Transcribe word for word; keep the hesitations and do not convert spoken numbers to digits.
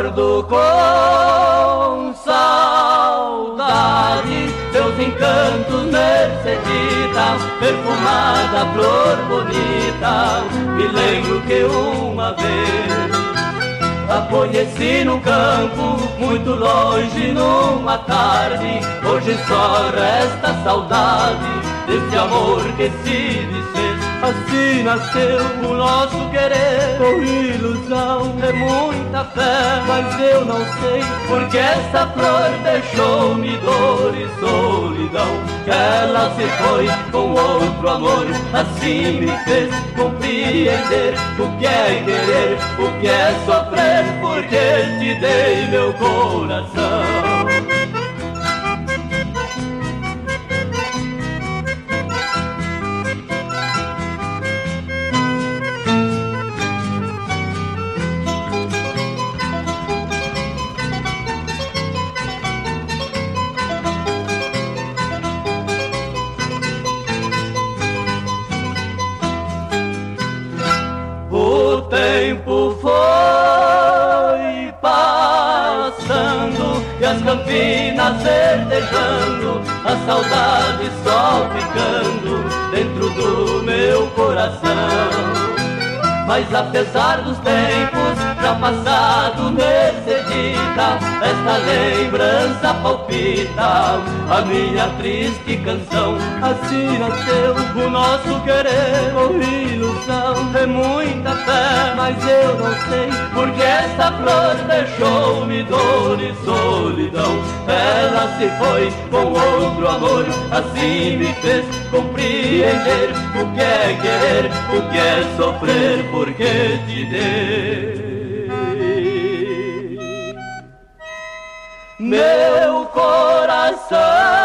Acordo com saudade, teus encantos mercedita, perfumada flor bonita. Me lembro que uma vez a conheci no campo, muito longe numa tarde. Hoje só resta saudade desse amor que se desfez. Assim nasceu o nosso querer, com ilusão e muita fé. Mas eu não sei porque essa flor deixou-me dor e solidão. Que ela se foi com outro amor, assim me fez compreender o que é querer, o que é sofrer, porque te dei meu coração. O tempo foi passando e as campinas verdejando, a saudade só ficando dentro do meu coração. Mas apesar dos tempos já passado, mercedita, esta lembrança palpita a minha triste canção. Assim nasceu o nosso querer, com ilusão e muita fé. Mas eu não sei porque essa flor deixou-me dor e solidão. Ela se foi com outro amor, assim me fez compreender o que é querer, o que é sofrer, porque te dei meu coração.